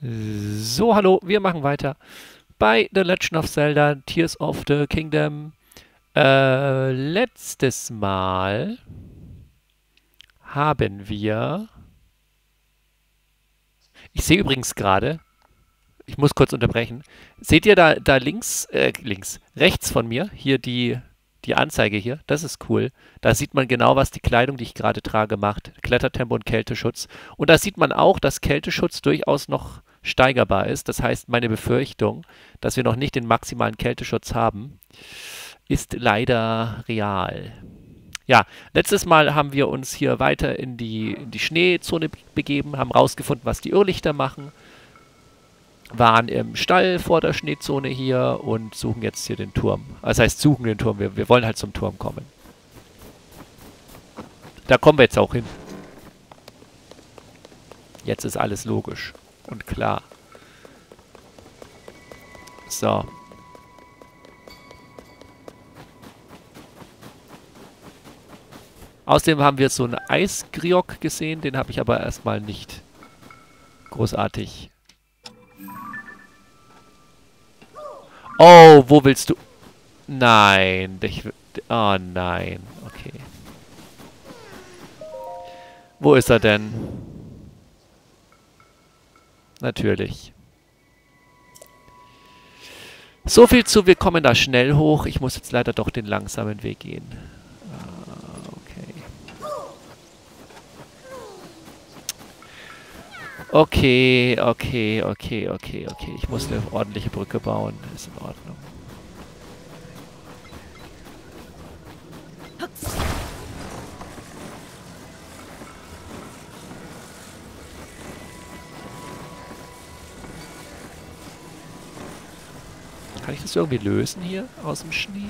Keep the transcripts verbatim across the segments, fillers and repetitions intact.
So, hallo, wir machen weiter bei The Legend of Zelda Tears of the Kingdom. Äh, letztes Mal haben wir... Ich sehe übrigens gerade, ich muss kurz unterbrechen. Seht ihr da, da links, äh, links, rechts von mir, hier die, die Anzeige hier? Das ist cool. Da sieht man genau, was die Kleidung, die ich gerade trage, macht. Klettertempo und Kälteschutz. Und da sieht man auch, dass Kälteschutz durchaus noch steigerbar ist. Das heißt, meine Befürchtung, dass wir noch nicht den maximalen Kälteschutz haben, ist leider real. Ja, letztes Mal haben wir uns hier weiter in die, in die Schneezone begeben, haben rausgefunden, was die Irrlichter machen, waren im Stall vor der Schneezone hier und suchen jetzt hier den Turm. Das heißt, suchen den Turm. Wir, wir wollen halt zum Turm kommen. Da kommen wir jetzt auch hin. Jetzt ist alles logisch und klar. So. Außerdem haben wir so einen Eisgriok gesehen. Den habe ich aber erstmal nicht großartig. Oh, wo willst du... Nein. Ich, oh nein. Okay. Wo ist er denn? Natürlich. So viel zu, wir kommen da schnell hoch. Ich muss jetzt leider doch den langsamen Weg gehen. Ah, okay. Okay, okay, okay, okay, okay. Ich muss eine ordentliche Brücke bauen. Ist in Ordnung. Kann ich das irgendwie lösen hier aus dem Schnee?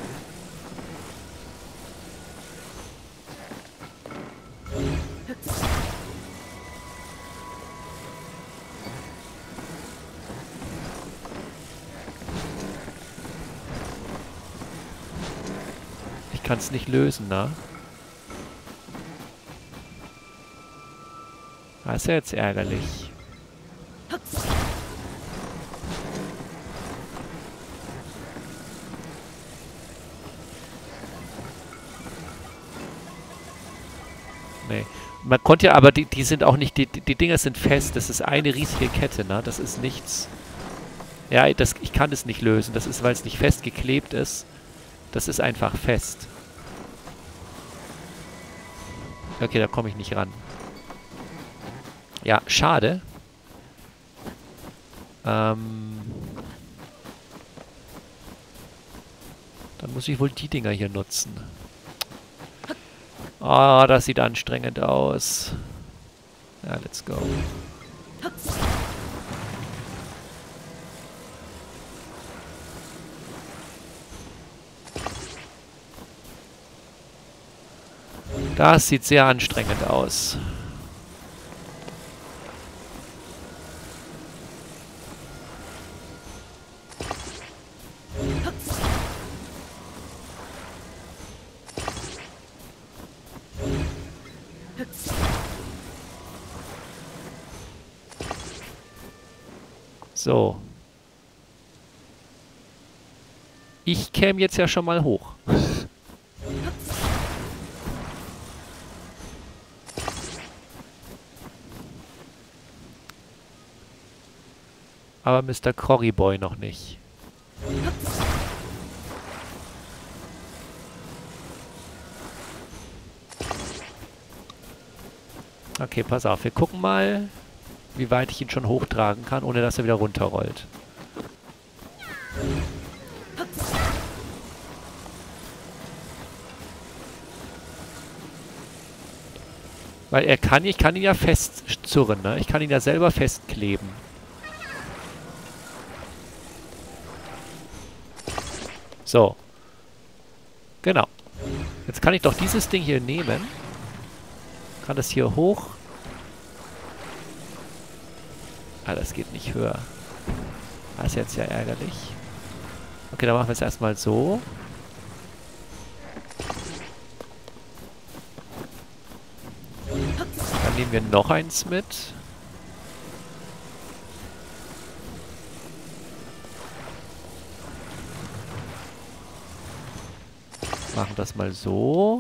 Ich kann es nicht lösen, ne? Das ist ja jetzt ärgerlich. Nee. Man konnte ja, aber die, die sind auch nicht, die, die Dinger sind fest. Das ist eine riesige Kette, ne? Das ist nichts. Ja, das, ich kann es nicht lösen. Das ist, weil es nicht festgeklebt ist. Das ist einfach fest. Okay, da komme ich nicht ran. Ja, schade. Ähm... Dann muss ich wohl die Dinger hier nutzen. Ah, oh, das sieht anstrengend aus. Ja, let's go. Das sieht sehr anstrengend aus. So. Ich käme jetzt ja schon mal hoch. Aber Mister Corryboy noch nicht. Okay, pass auf. Wir gucken mal, wie weit ich ihn schon hochtragen kann, ohne dass er wieder runterrollt. Weil er kann, ich kann ihn ja festzurren, ne? Ich kann ihn ja selber festkleben. So. Genau. Jetzt kann ich doch dieses Ding hier nehmen. Kann das hier hoch. Ah, das geht nicht höher. Das ist jetzt ja ärgerlich. Okay, dann machen wir es erstmal so. Dann nehmen wir noch eins mit. Machen das mal so.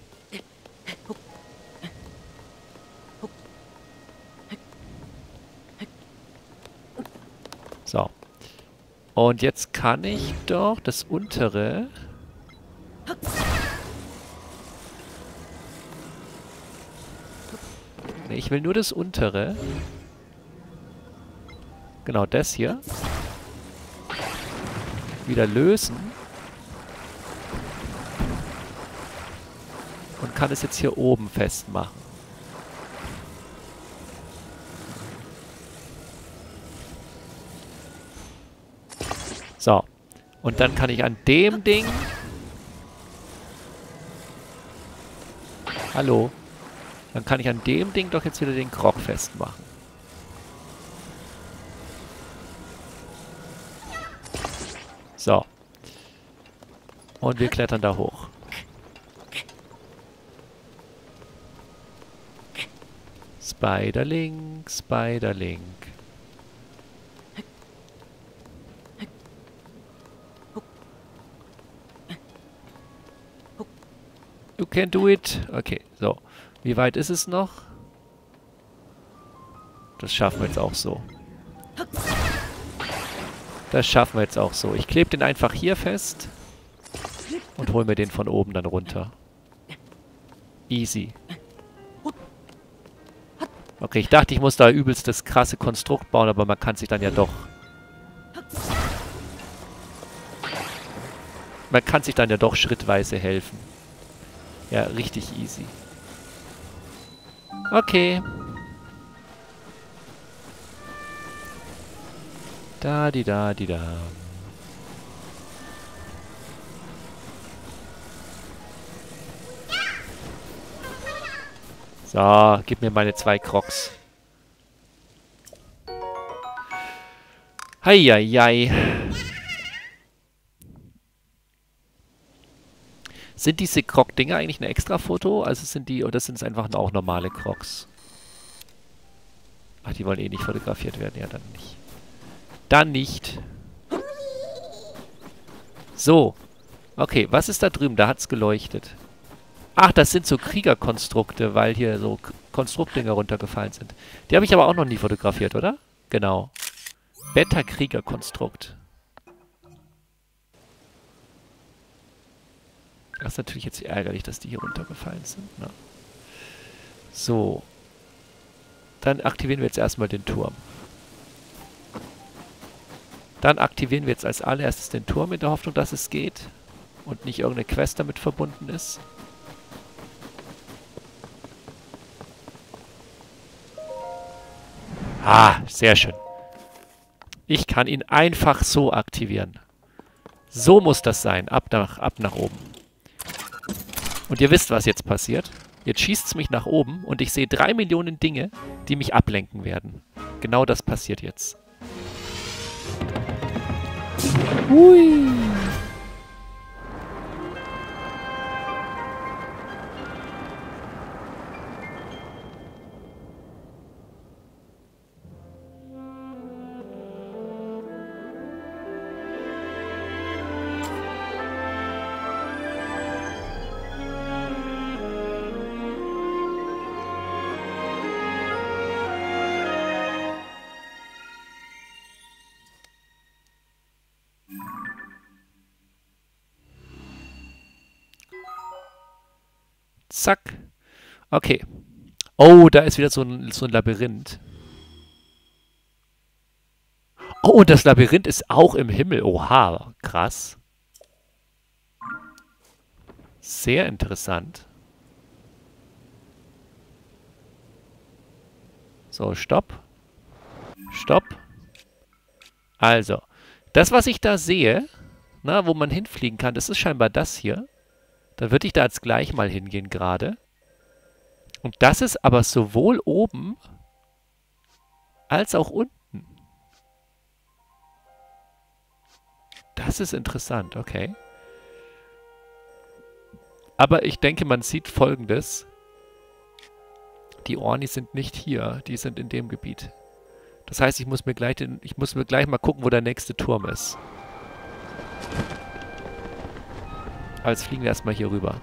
So. Und jetzt kann ich doch das untere... Ne, ich will nur das untere. Genau, das hier. Wieder lösen. Und kann es jetzt hier oben festmachen. So. Und dann kann ich an dem Ding... Hallo? Dann kann ich an dem Ding doch jetzt wieder den Krog festmachen. So. Und wir klettern da hoch. Spiderling, Spiderling. You can do it. Okay, so. Wie weit ist es noch? Das schaffen wir jetzt auch so. Das schaffen wir jetzt auch so. Ich klebe den einfach hier fest und hole mir den von oben dann runter. Easy. Okay, ich dachte, ich muss da übelst das krasse Konstrukt bauen, aber man kann sich dann ja doch... Man kann sich dann ja doch schrittweise helfen. Ja, richtig easy. Okay. Da, di, da, di, da. So, gib mir meine zwei Crocs. Heieiei. Sind diese Croc-Dinger eigentlich ein Extra-Foto? Also sind die, oder sind es einfach auch normale Crocs? Ach, die wollen eh nicht fotografiert werden. Ja, dann nicht. Dann nicht. So. Okay, was ist da drüben? Da hat es geleuchtet. Ach, das sind so Kriegerkonstrukte, weil hier so Konstruktdinger runtergefallen sind. Die habe ich aber auch noch nie fotografiert, oder? Genau. Beta-Kriegerkonstrukt. Das ist natürlich jetzt ärgerlich, dass die hier runtergefallen sind. Ne? So. Dann aktivieren wir jetzt erstmal den Turm. Dann aktivieren wir jetzt als allererstes den Turm in der Hoffnung, dass es geht. Und nicht irgendeine Quest damit verbunden ist. Ah, sehr schön. Ich kann ihn einfach so aktivieren. So muss das sein. Ab nach, ab nach oben. Und ihr wisst, was jetzt passiert. Jetzt schießt es mich nach oben und ich sehe drei Millionen Dinge, die mich ablenken werden. Genau das passiert jetzt. Hui. Zack. Okay. Oh, da ist wieder so ein, so ein Labyrinth. Oh, und das Labyrinth ist auch im Himmel. Oha, krass. Sehr interessant. So, stopp. Stopp. Also, das, was ich da sehe, na, wo man hinfliegen kann, das ist scheinbar das hier. Dann würde ich da jetzt gleich mal hingehen gerade. Und das ist aber sowohl oben als auch unten. Das ist interessant, okay. Aber ich denke, man sieht Folgendes. Die Ornis sind nicht hier, die sind in dem Gebiet. Das heißt, ich muss mir gleich, den, ich muss mir gleich mal gucken, wo der nächste Turm ist. Aber jetzt fliegen wir erstmal hier rüber.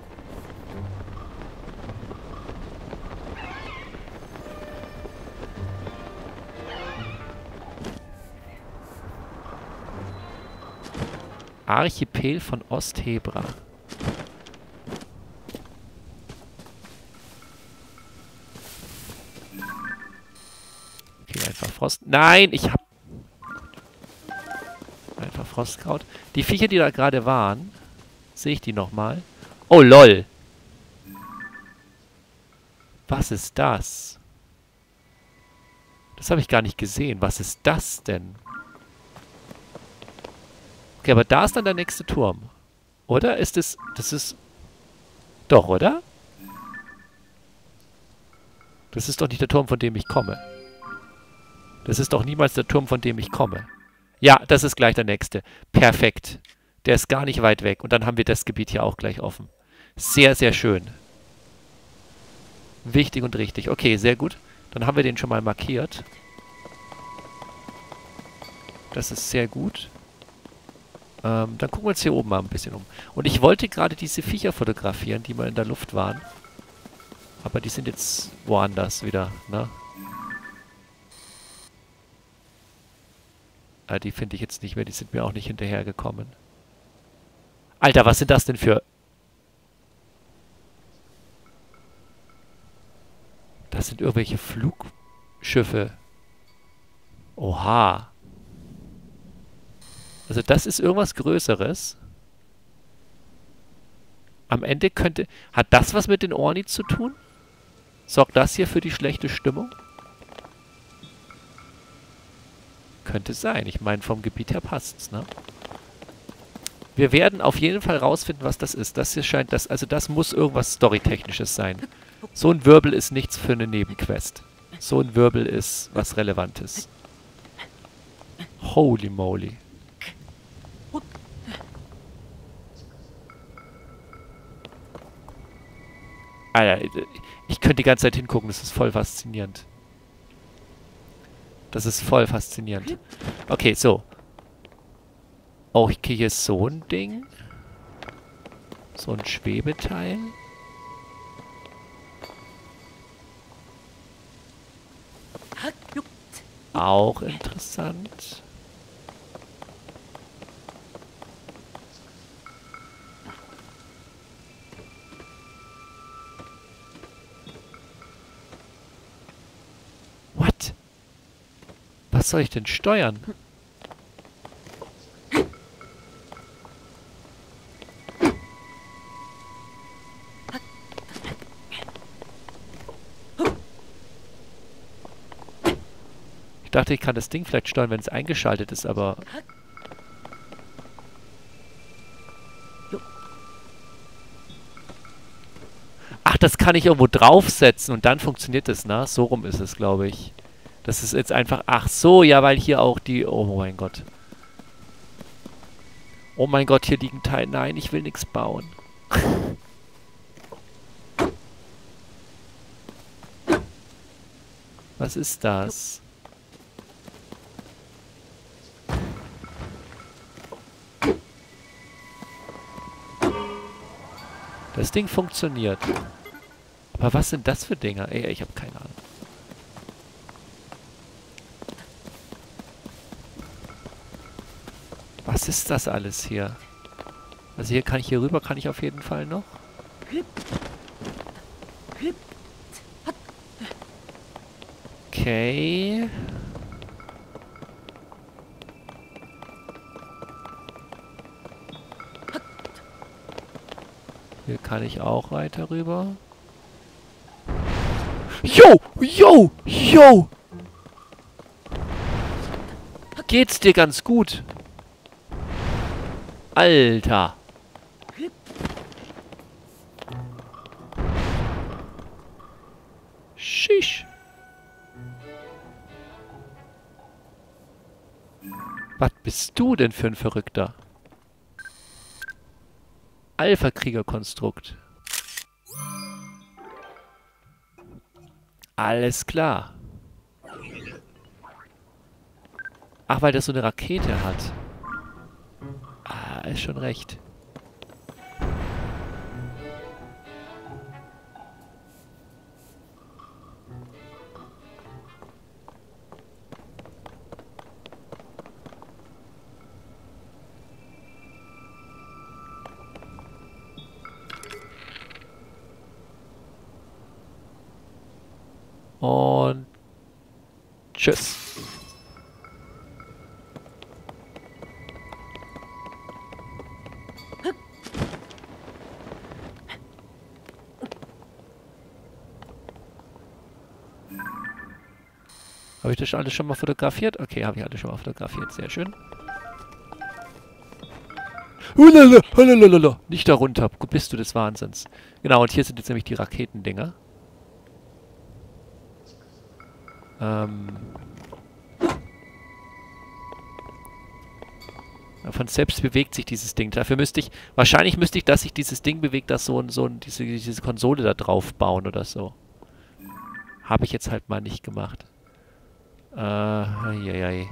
Archipel von Osthebra. Okay, einfach Frost. Nein, ich hab... Einfach Frostkraut. Die Viecher, die da gerade waren, sehe ich die nochmal? Oh, lol. Was ist das? Das habe ich gar nicht gesehen. Was ist das denn? Okay, aber da ist dann der nächste Turm. Oder? Ist es... Das ist... Doch, oder? Das ist doch nicht der Turm, von dem ich komme. Das ist doch niemals der Turm, von dem ich komme. Ja, das ist gleich der nächste. Perfekt. Der ist gar nicht weit weg. Und dann haben wir das Gebiet hier auch gleich offen. Sehr, sehr schön. Wichtig und richtig. Okay, sehr gut. Dann haben wir den schon mal markiert. Das ist sehr gut. Ähm, dann gucken wir uns hier oben mal ein bisschen um. Und ich wollte gerade diese Viecher fotografieren, die mal in der Luft waren. Aber die sind jetzt woanders wieder, ne? Ah, die finde ich jetzt nicht mehr. Die sind mir auch nicht hinterhergekommen. Alter, was sind das denn für... Das sind irgendwelche Flugschiffe. Oha. Also das ist irgendwas Größeres. Am Ende könnte... Hat das was mit den Orni zu tun? Sorgt das hier für die schlechte Stimmung? Könnte sein. Ich meine, vom Gebiet her passt's, ne? Wir werden auf jeden Fall rausfinden, was das ist. Das hier scheint... das, also das muss irgendwas Storytechnisches sein. So ein Wirbel ist nichts für eine Nebenquest. So ein Wirbel ist was Relevantes. Holy moly. Alter, ich könnte die ganze Zeit hingucken. Das ist voll faszinierend. Das ist voll faszinierend. Okay, so. Oh, ich kriege hier so ein Ding. So ein Schwebeteil. Auch interessant. What? Was soll ich denn steuern? Ich dachte, ich kann das Ding vielleicht steuern, wenn es eingeschaltet ist, aber... Ach, das kann ich irgendwo draufsetzen und dann funktioniert es, ne? So rum ist es, glaube ich. Das ist jetzt einfach... Ach so, ja, weil hier auch die... Oh mein Gott. Oh mein Gott, hier liegen Teile... Nein, ich will nichts bauen. Was ist das? Das Ding funktioniert. Aber was sind das für Dinger? Ey, ich habe keine Ahnung. Was ist das alles hier? Also hier kann ich, hier rüber kann ich auf jeden Fall noch. Okay. Hier kann ich auch weiter rüber. Yo! Yo! Yo! Geht's dir ganz gut? Alter! Shish! Was bist du denn für ein Verrückter? Alpha-Krieger-Konstrukt. Alles klar. Ach, weil das so eine Rakete hat. Ah, ist schon recht. Tschüss. Habe ich das alles schon mal fotografiert? Okay, habe ich alles schon mal fotografiert. Sehr schön. Hulala, hulala, nicht darunter. Bist du des Wahnsinns. Genau, und hier sind jetzt nämlich die Raketendinger. Ähm... Von selbst bewegt sich dieses Ding. Dafür müsste ich... Wahrscheinlich müsste ich, dass sich dieses Ding bewegt, dass so, so diese, diese Konsole da drauf bauen oder so. Habe ich jetzt halt mal nicht gemacht. Äh, eieiei.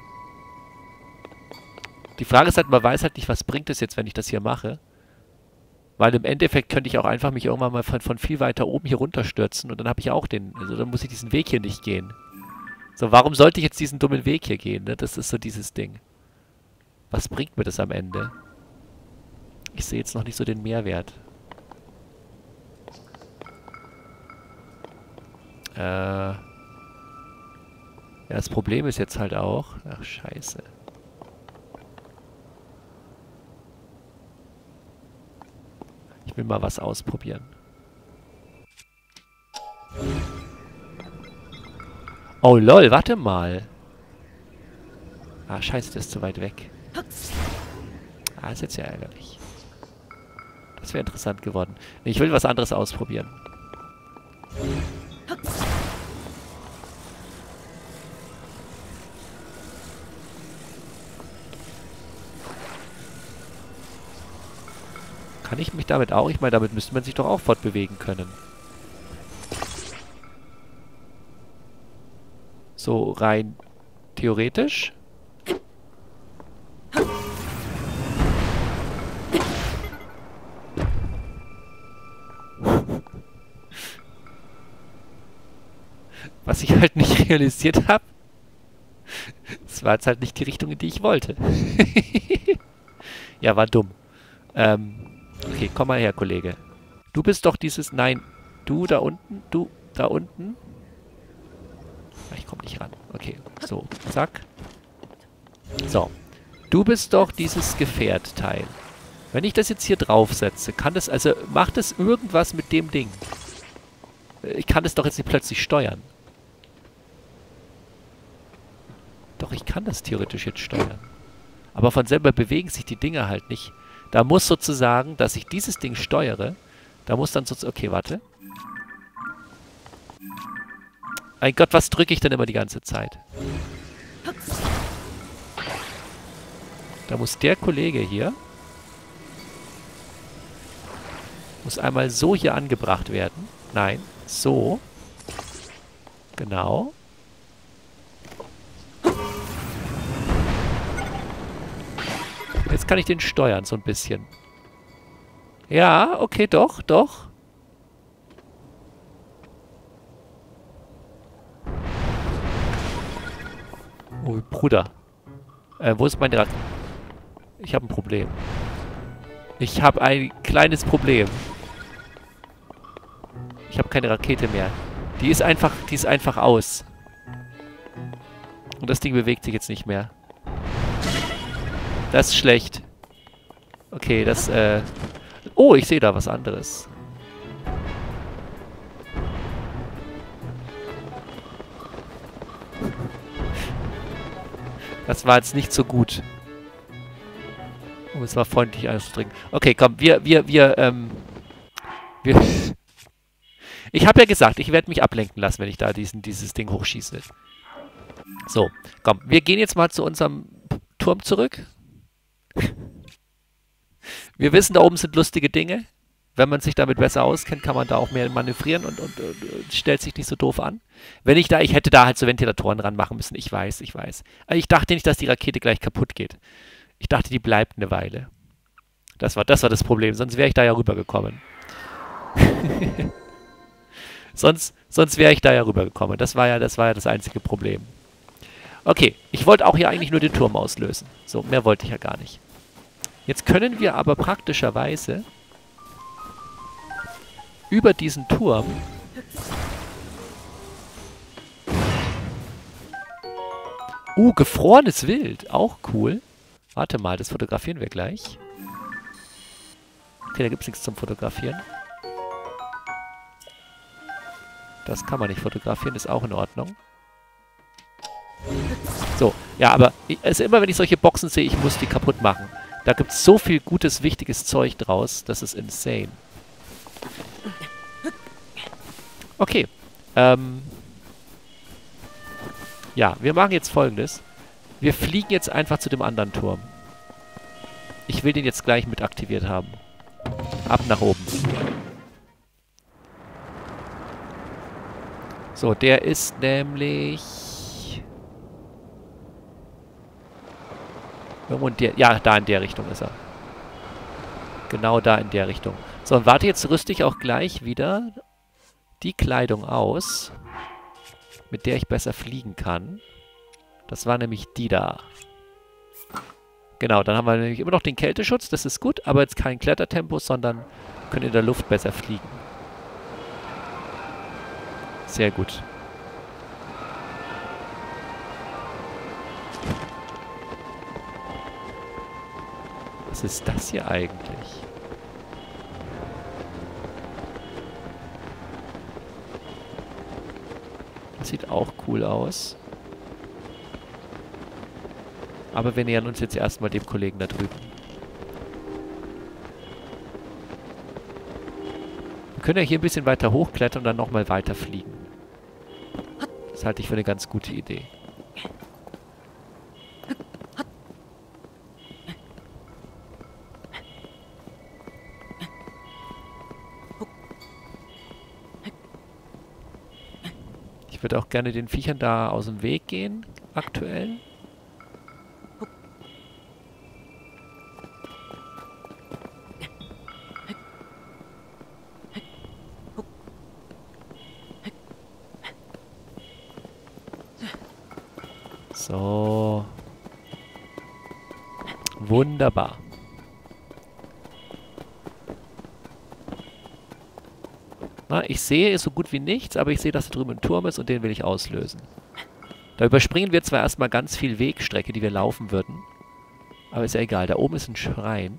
Die Frage ist halt, man weiß halt nicht, was bringt es jetzt, wenn ich das hier mache. Weil im Endeffekt könnte ich auch einfach mich irgendwann mal von, von viel weiter oben hier runterstürzen und dann habe ich auch den... Also dann muss ich diesen Weg hier nicht gehen. So, warum sollte ich jetzt diesen dummen Weg hier gehen, ne? Das ist so dieses Ding. Was bringt mir das am Ende? Ich sehe jetzt noch nicht so den Mehrwert. Äh... Ja, das Problem ist jetzt halt auch... Ach, scheiße. Ich will mal was ausprobieren. Oh lol, warte mal. Ah, scheiße, das ist zu weit weg. Ah, ist jetzt ja ärgerlich. Das wäre interessant geworden. Nee, ich will was anderes ausprobieren. Kann ich mich damit auch? Ich meine, damit müsste man sich doch auch fortbewegen können. So rein theoretisch. Was ich halt nicht realisiert habe. Das war jetzt halt nicht die Richtung, in die ich wollte. Ja, war dumm. Ähm... Okay, komm mal her, Kollege. Du bist doch dieses... Nein, du da unten, du da unten. Ich komme nicht ran. Okay, so, zack. So. Du bist doch dieses Gefährtteil. Wenn ich das jetzt hier draufsetze, kann das... Also, macht es irgendwas mit dem Ding? Ich kann es doch jetzt nicht plötzlich steuern. Doch, ich kann das theoretisch jetzt steuern. Aber von selber bewegen sich die Dinger halt nicht. Da muss sozusagen, dass ich dieses Ding steuere, da muss dann sozusagen... Okay, warte. Mein Gott, was drücke ich denn immer die ganze Zeit? Da muss der Kollege hier... Muss einmal so hier angebracht werden. Nein, so. Genau. Jetzt kann ich den steuern, so ein bisschen. Ja, okay, doch, doch. Oh, Bruder. Äh, wo ist mein Rad? Ich habe ein Problem. Ich habe ein kleines Problem. Ich habe keine Rakete mehr. Die ist einfach, die ist einfach aus. Und das Ding bewegt sich jetzt nicht mehr. Das ist schlecht. Okay, das, äh... Oh, ich sehe da was anderes. Das war jetzt nicht so gut. Um es mal freundlich auszudrücken. Okay, komm, wir, wir, wir, ähm... Wir... Ich habe ja gesagt, ich werde mich ablenken lassen, wenn ich da diesen, dieses Ding hochschieße. So, komm, wir gehen jetzt mal zu unserem Turm zurück. Wir wissen, da oben sind lustige Dinge. Wenn man sich damit besser auskennt, kann man da auch mehr manövrieren und, und, und, und stellt sich nicht so doof an. Wenn ich da, ich hätte da halt so Ventilatoren ranmachen müssen. Ich weiß, ich weiß. Aber ich dachte nicht, dass die Rakete gleich kaputt geht. Ich dachte, die bleibt eine Weile. Das war das, war das Problem. Sonst wäre ich da ja rübergekommen. sonst sonst wäre ich da ja rübergekommen. Das war ja, das war ja das einzige Problem. Okay, ich wollte auch hier eigentlich nur den Turm auslösen. So, mehr wollte ich ja gar nicht. Jetzt können wir aber praktischerweise über diesen Turm Uh, gefrorenes Wild. Auch cool. Warte mal, das fotografieren wir gleich. Okay, da gibt es nichts zum Fotografieren. Das kann man nicht fotografieren, ist auch in Ordnung. So, ja, aber ich, also immer wenn ich solche Boxen sehe, ich muss die kaputt machen. Da gibt es so viel gutes, wichtiges Zeug draus, das ist insane. Okay. Ähm. Ja, wir machen jetzt Folgendes. Wir fliegen jetzt einfach zu dem anderen Turm. Ich will den jetzt gleich mit aktiviert haben. Ab nach oben. So, der ist nämlich... Irgendwo in der... Ja, da in der Richtung ist er. Genau da in der Richtung. So, und warte, jetzt rüste ich auch gleich wieder die Kleidung aus, mit der ich besser fliegen kann. Das war nämlich die da. Genau, dann haben wir nämlich immer noch den Kälteschutz, das ist gut, aber jetzt kein Klettertempo, sondern können in der Luft besser fliegen. Sehr gut. Was ist das hier eigentlich? Das sieht auch cool aus. Aber wir nähern uns jetzt erstmal dem Kollegen da drüben. Wir können ja hier ein bisschen weiter hochklettern und dann nochmal weiter fliegen. Das halte ich für eine ganz gute Idee. Ich würde auch gerne den Viechern da aus dem Weg gehen, aktuell. So. Wunderbar. Na, ich sehe so gut wie nichts, aber ich sehe, dass da drüben ein Turm ist und den will ich auslösen. Da überspringen wir zwar erstmal ganz viel Wegstrecke, die wir laufen würden. Aber ist ja egal. Da oben ist ein Schrein.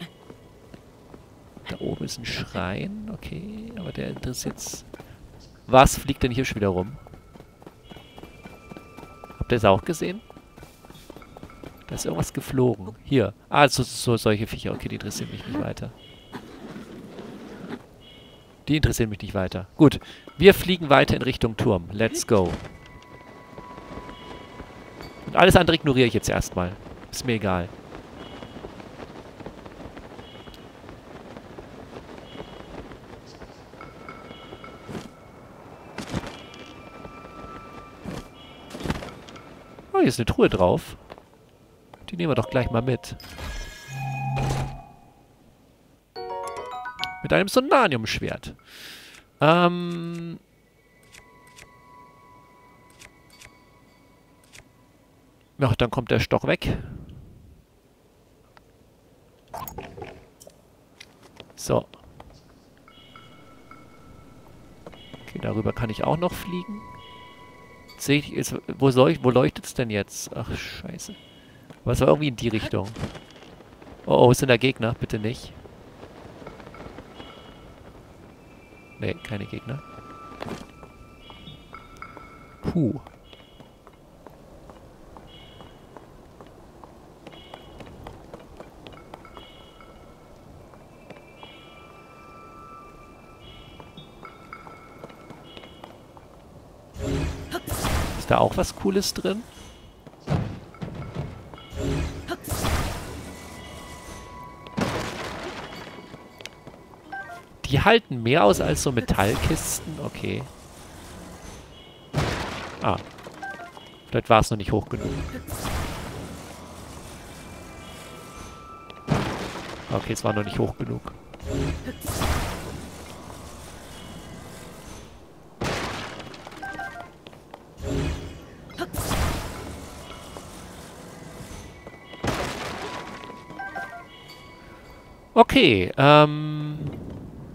Da oben ist ein Schrein. Okay, aber der interessiert... Was fliegt denn hier schon wieder rum? Habt ihr es auch gesehen? Da ist irgendwas geflogen. Hier. Ah, so, so solche Viecher. Okay, die interessieren mich nicht weiter. Die interessieren mich nicht weiter. Gut. Wir fliegen weiter in Richtung Turm. Let's go. Und alles andere ignoriere ich jetzt erstmal. Ist mir egal. Oh, hier ist eine Truhe drauf. Die nehmen wir doch gleich mal mit. Mit einem Sonanium-Schwert. Ähm... Ja, dann kommt der Stock weg. So. Okay, darüber kann ich auch noch fliegen. Sehe ich, ist, wo, leucht, wo leuchtet es denn jetzt? Ach, scheiße. Aber es war irgendwie in die Richtung. Oh, oh, sind da Gegner? Bitte nicht. Nee, keine Gegner. Puh. Ist da auch was Cooles drin? Die halten mehr aus als so Metallkisten. Okay. Ah. Vielleicht war es noch nicht hoch genug. Okay, es war noch nicht hoch genug. Okay, ähm...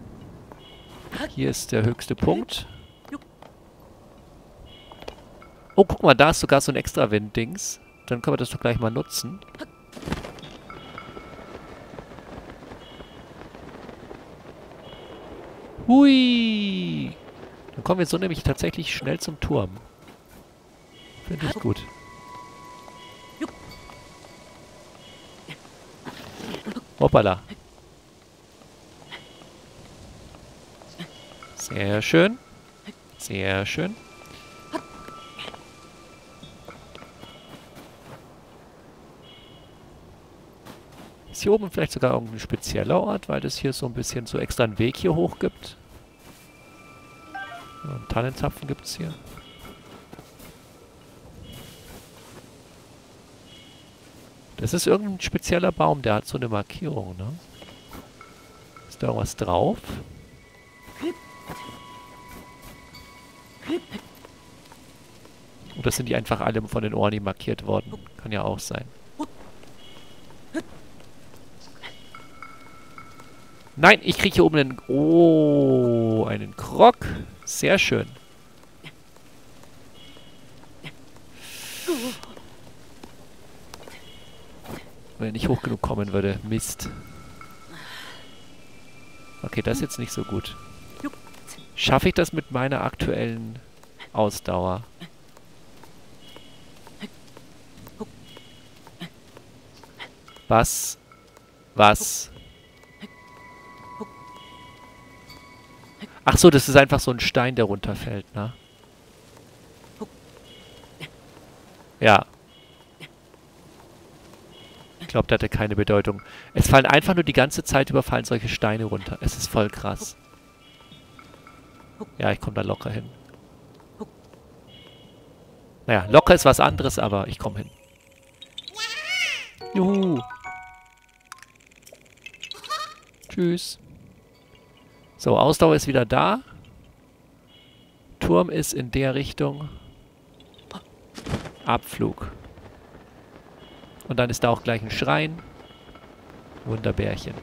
hier ist der höchste Punkt. Oh, guck mal, da ist sogar so ein extra Wind-Dings. Dann können wir das doch gleich mal nutzen. Hui! Dann kommen wir so nämlich tatsächlich schnell zum Turm. Finde ich gut. Hoppala. Sehr schön. Sehr schön. Ist hier oben vielleicht sogar irgendein spezieller Ort, weil das hier so ein bisschen so extra einen Weg hier hoch gibt? Ja, einen Tannenzapfen gibt es hier. Das ist irgendein spezieller Baum, der hat so eine Markierung, ne? Ist da irgendwas drauf? Oder sind die einfach alle von den Orni markiert worden? Kann ja auch sein. Nein, ich kriege hier oben einen... Oh, einen Krog. Sehr schön. Wenn er nicht hoch genug kommen würde. Mist. Okay, das ist jetzt nicht so gut. Schaffe ich das mit meiner aktuellen Ausdauer? Was? Was? Ach so, das ist einfach so ein Stein, der runterfällt, ne? Ja. Ich glaube, der hatte keine Bedeutung. Es fallen einfach nur die ganze Zeit über fallen solche Steine runter. Es ist voll krass. Ja, ich komme da locker hin. Naja, locker ist was anderes, aber ich komme hin. Juhu. Tschüss. So, Ausdauer ist wieder da. Turm ist in der Richtung. Abflug. Und dann ist da auch gleich ein Schrein. Wunderbärchen.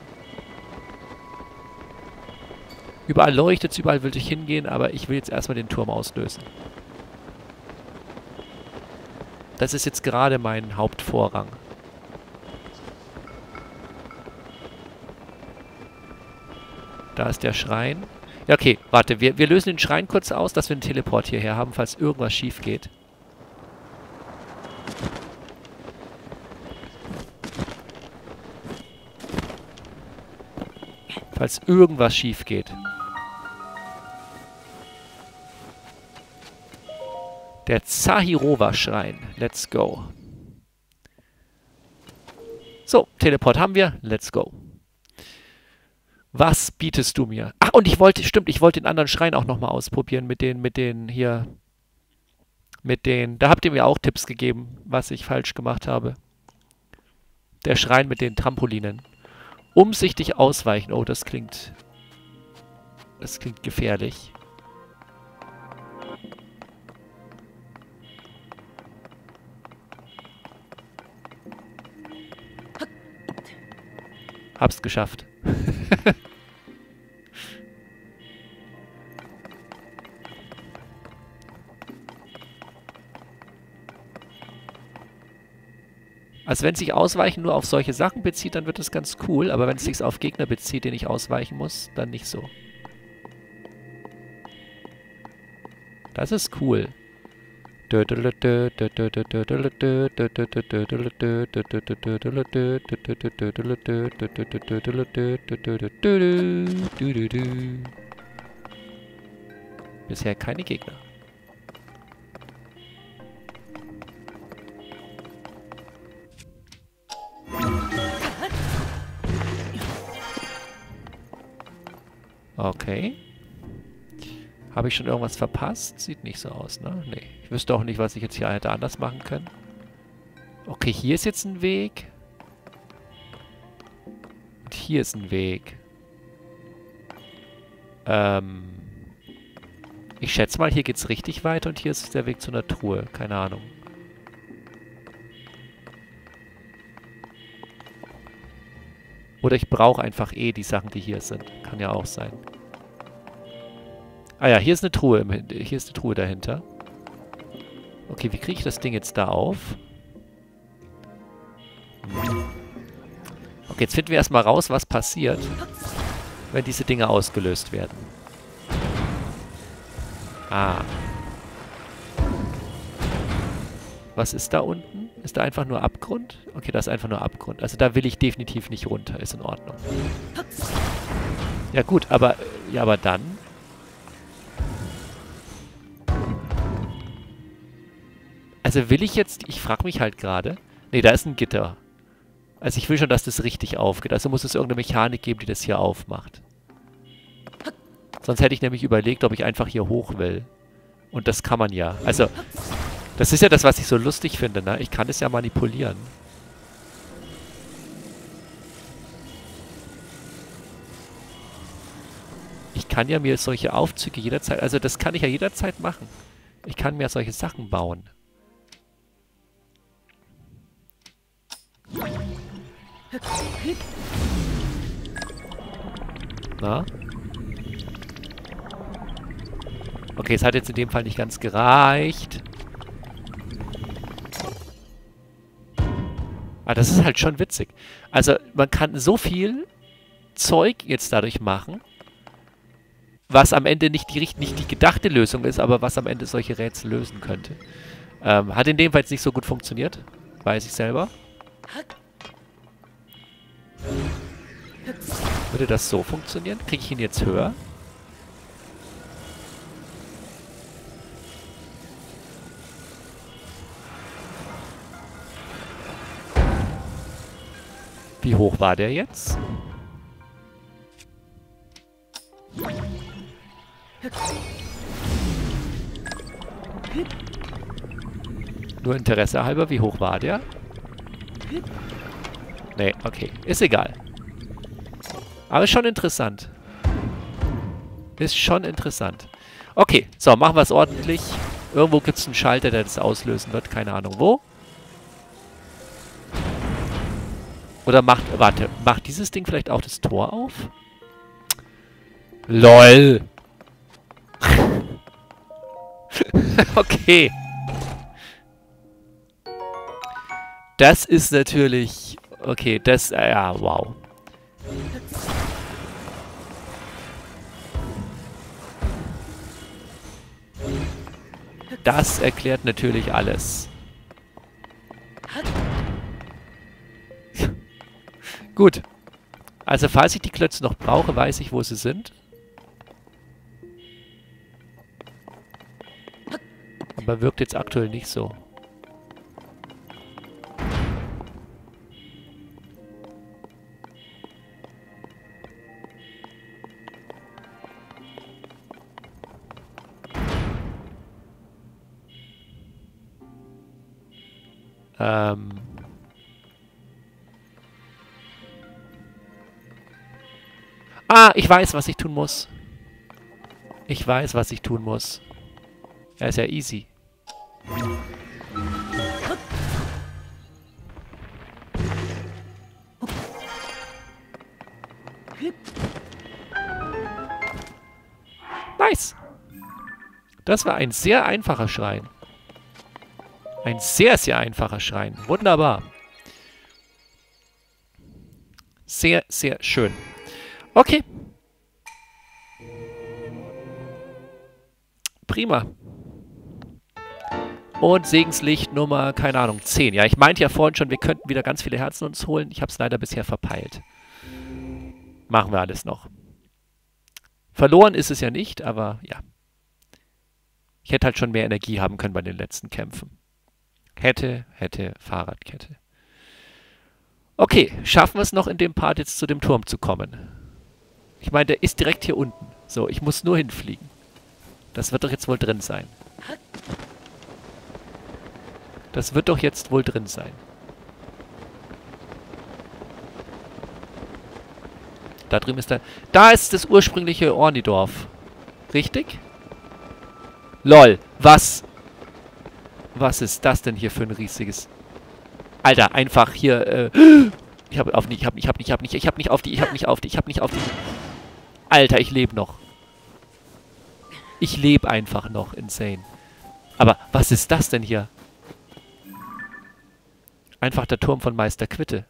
Überall leuchtet es, überall will ich hingehen, aber ich will jetzt erstmal den Turm auslösen. Das ist jetzt gerade mein Hauptvorrang. Da ist der Schrein. Ja, okay, warte, wir, wir lösen den Schrein kurz aus, dass wir einen Teleport hierher haben, falls irgendwas schief geht. Falls irgendwas schief geht. Der Zahirova-Schrein. Let's go. So, Teleport haben wir. Let's go. Was bietest du mir? Ach, und ich wollte, stimmt, ich wollte den anderen Schrein auch nochmal ausprobieren mit den, mit den hier, mit den, da habt ihr mir auch Tipps gegeben, was ich falsch gemacht habe. Der Schrein mit den Trampolinen. Umsichtig ausweichen. Oh, das klingt, das klingt gefährlich. Hab's geschafft. Also wenn sich Ausweichen nur auf solche Sachen bezieht, dann wird das ganz cool. Aber wenn es sich auf Gegner bezieht, den ich ausweichen muss, dann nicht so. Das ist cool. Bisher keine Gegner. Okay. Habe ich schon irgendwas verpasst? Sieht nicht so aus, ne? Nee. Ich wüsste auch nicht, was ich jetzt hier hätte anders machen können. Okay, hier ist jetzt ein Weg. Und hier ist ein Weg. Ähm. Ich schätze mal, hier geht's richtig weiter und hier ist der Weg zu einer Truhe. Keine Ahnung. Oder ich brauche einfach eh die Sachen, die hier sind. Kann ja auch sein. Ah ja, hier ist eine Truhe. Im, hier ist eine Truhe dahinter. Okay, wie kriege ich das Ding jetzt da auf? Okay, jetzt finden wir erstmal raus, was passiert, wenn diese Dinge ausgelöst werden. Ah. Was ist da unten? Ist da einfach nur Abgrund? Okay, da ist einfach nur Abgrund. Also da will ich definitiv nicht runter. Ist in Ordnung. Ja gut, aber... Ja, aber dann... Also will ich jetzt... Ich frage mich halt gerade... Nee, da ist ein Gitter. Also ich will schon, dass das richtig aufgeht. Also muss es irgendeine Mechanik geben, die das hier aufmacht. Sonst hätte ich nämlich überlegt, ob ich einfach hier hoch will. Und das kann man ja. Also, das ist ja das, was ich so lustig finde, ne? Ich kann es ja manipulieren. Ich kann ja mir solche Aufzüge jederzeit... Also das kann ich ja jederzeit machen. Ich kann mir solche Sachen bauen. Na? Okay, es hat jetzt in dem Fall nicht ganz gereicht. Ah, das ist halt schon witzig. Also, man kann so viel Zeug jetzt dadurch machen, was am Ende nicht die, nicht die gedachte Lösung ist, aber was am Ende solche Rätsel lösen könnte. Ähm, hat in dem Fall jetzt nicht so gut funktioniert. Weiß ich selber. Würde das so funktionieren? Kriege ich ihn jetzt höher? Wie hoch war der jetzt? Nur Interesse halber, wie hoch war der? Nee, okay. Ist egal. Aber ist schon interessant. Ist schon interessant. Okay, so, machen wir es ordentlich. Irgendwo gibt es einen Schalter, der das auslösen wird. Keine Ahnung wo. Oder macht, warte, macht dieses Ding vielleicht auch das Tor auf? LOL. Okay. Das ist natürlich... Okay, das... Äh, ja, wow. Das erklärt natürlich alles. Gut. Also falls ich die Klötze noch brauche, weiß ich, wo sie sind. Aber wirkt jetzt aktuell nicht so. Ähm... Ah, ich weiß, was ich tun muss. Ich weiß, was ich tun muss. Ja, ist ja easy. Nice. Das war ein sehr einfacher Schrein. Ein sehr, sehr einfacher Schrein. Wunderbar. Sehr, sehr schön. Okay. Prima. Und Segenslicht Nummer, keine Ahnung, zehn. Ja, ich meinte ja vorhin schon, wir könnten wieder ganz viele Herzen uns holen. Ich habe es leider bisher verpeilt. Machen wir alles noch. Verloren ist es ja nicht, aber ja. Ich hätte halt schon mehr Energie haben können bei den letzten Kämpfen. Hätte, hätte, Fahrradkette. Okay, schaffen wir es noch in dem Part jetzt zu dem Turm zu kommen? Ich meine, der ist direkt hier unten. So, ich muss nur hinfliegen. Das wird doch jetzt wohl drin sein. Das wird doch jetzt wohl drin sein. Da drüben ist der... Da ist das ursprüngliche Ornidorf. Richtig? LOL, was? Was ist das denn hier für ein riesiges... Alter, einfach hier, äh... Ich hab auf nicht, ich hab nicht, ich hab nicht, ich hab nicht, ich hab nicht auf die, ich hab nicht auf die, ich hab nicht auf die... Alter, ich lebe noch. Ich lebe einfach noch, insane. Aber was ist das denn hier? Einfach der Turm von Meister Quitte.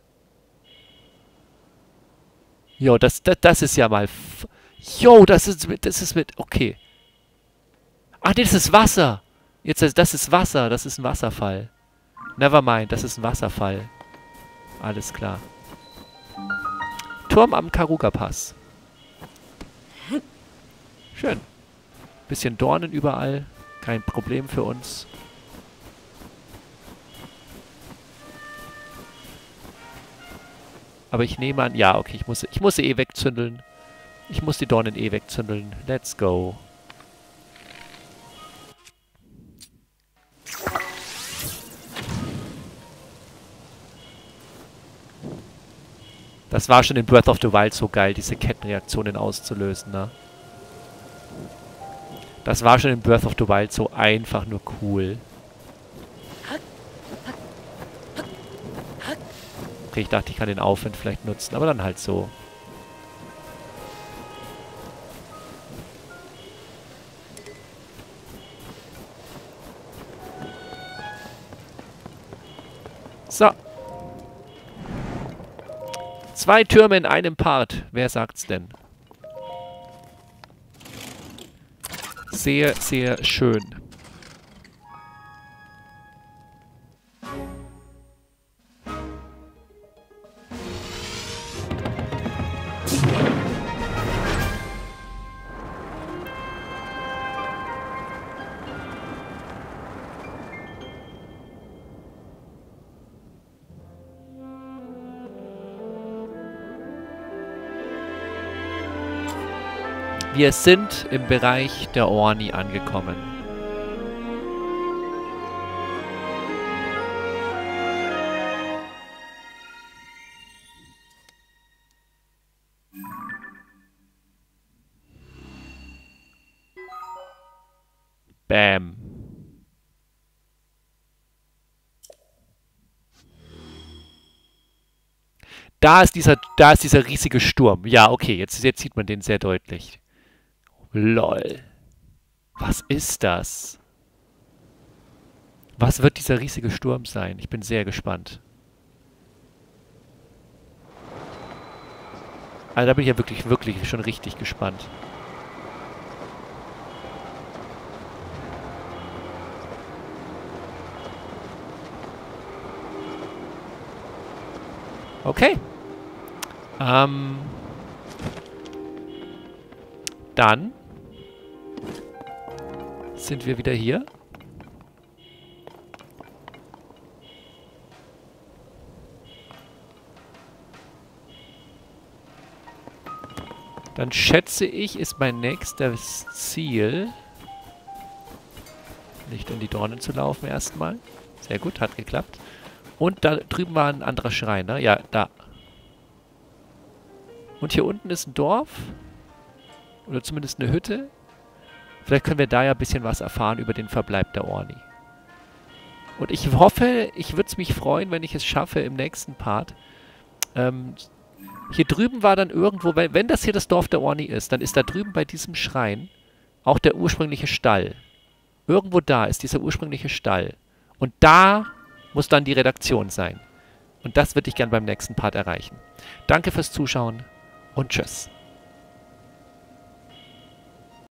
Jo, das, das, das ist ja mal... F jo, das ist mit... Das ist mit... Okay. Ach nee, das ist Wasser. Jetzt, das ist Wasser. Das ist ein Wasserfall. Nevermind, das ist ein Wasserfall. Alles klar. Turm am Karuga-Pass. Schön. Bisschen Dornen überall. Kein Problem für uns. Aber ich nehme an... Ja, okay, ich muss, ich muss sie eh wegzündeln. Ich muss die Dornen eh wegzündeln. Let's go. Das war schon in Breath of the Wild so geil, diese Kettenreaktionen auszulösen, ne? Das war schon in Breath of the Wild so einfach nur cool. Okay, ich dachte, ich kann den Aufwind vielleicht nutzen, aber dann halt so. So. Zwei Türme in einem Part. Wer sagt's denn? Sehr, sehr schön. Wir sind im Bereich der Orni angekommen. Bam. Da ist dieser, da ist dieser riesige Sturm. Ja, okay, jetzt, jetzt sieht man den sehr deutlich. Lol. Was ist das? Was wird dieser riesige Sturm sein? Ich bin sehr gespannt. Also da bin ich ja wirklich, wirklich schon richtig gespannt. Okay. Ähm. Dann sind wir wieder hier. Dann schätze ich, ist mein nächstes Ziel, nicht in die Dornen zu laufen erstmal. Sehr gut, hat geklappt. Und da drüben war ein anderer Schrein, ne? Ja, da. Und hier unten ist ein Dorf. Oder zumindest eine Hütte. Vielleicht können wir da ja ein bisschen was erfahren über den Verbleib der Orni. Und ich hoffe, ich würde es mich freuen, wenn ich es schaffe im nächsten Part. Ähm, hier drüben war dann irgendwo, wenn, wenn das hier das Dorf der Orni ist, dann ist da drüben bei diesem Schrein auch der ursprüngliche Stall. Irgendwo da ist dieser ursprüngliche Stall. Und da muss dann die Redaktion sein. Und das würde ich gern beim nächsten Part erreichen. Danke fürs Zuschauen und tschüss.